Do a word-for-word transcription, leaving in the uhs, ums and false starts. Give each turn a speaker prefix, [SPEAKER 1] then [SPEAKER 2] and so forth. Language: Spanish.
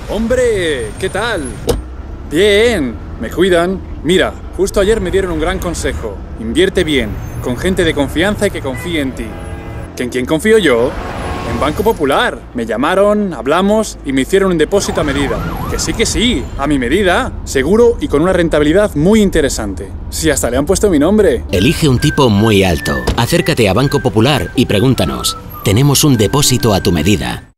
[SPEAKER 1] ¡Hombre! ¿Qué tal? Bien, me cuidan. Mira, justo ayer me dieron un gran consejo. Invierte bien, con gente de confianza y que confíe en ti. ¿Que en quién confío yo? En Banco Popular. Me llamaron, hablamos y me hicieron un depósito a medida. Que sí, que sí, a mi medida. Seguro y con una rentabilidad muy interesante. Sí, hasta le han puesto mi nombre.
[SPEAKER 2] Elige un tipo muy alto. Acércate a Banco Popular y pregúntanos. Tenemos un depósito a tu medida.